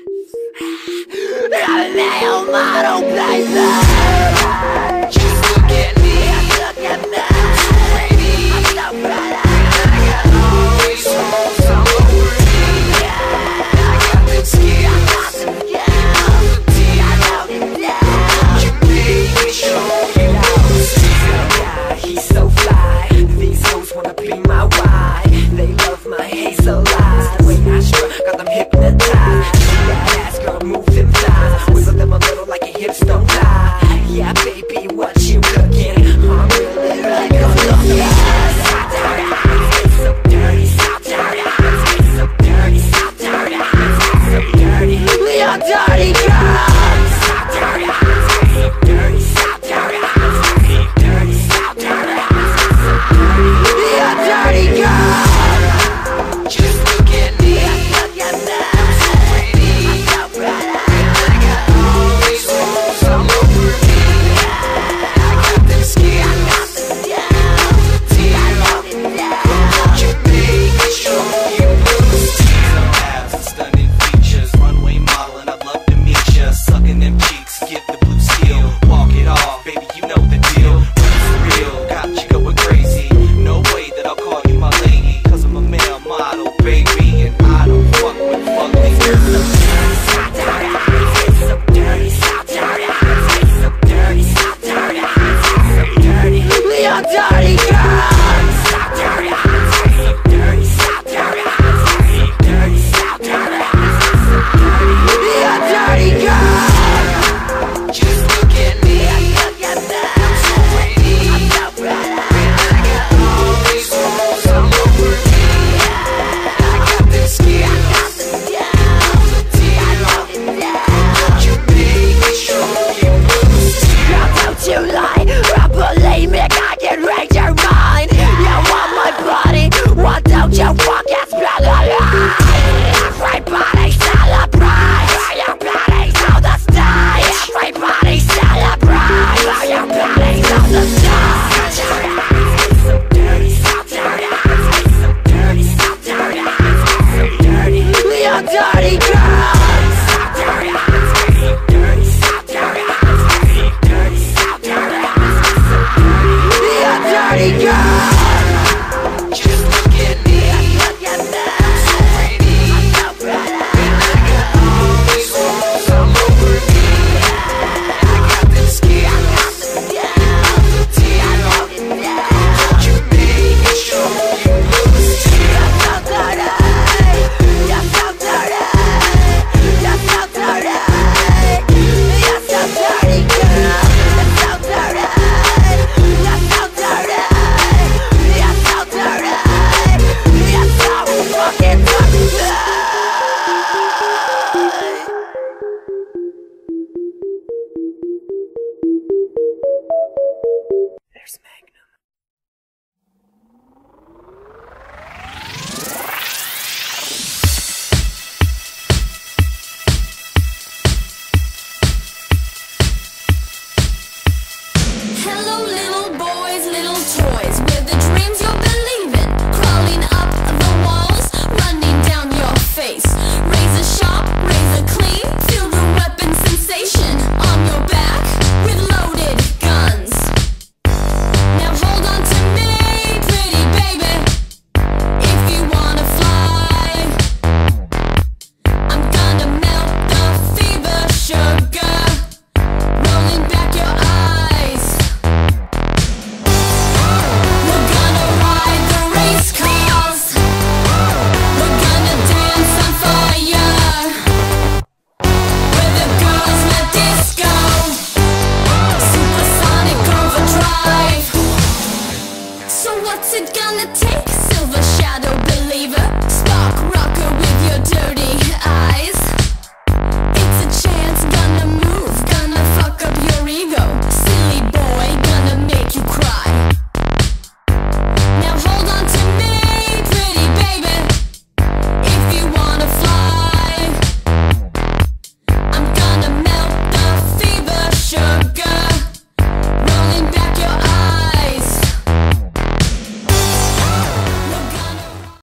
I'm a male model, baby. Just look at me, look at me. I'm so pretty. I got all these holes all over me. I got them skills. I got them skills. I know them now. You made me show you how to see that guy. He's so fly. These hoes wanna be my wife. They love my hazel eyes. The way I strut, got them hypnotized. See that ass, girl, move them thighs. Wiggle them a little like your hips don't lie. Yeah, baby, what you cooking? I'm really, really good looking.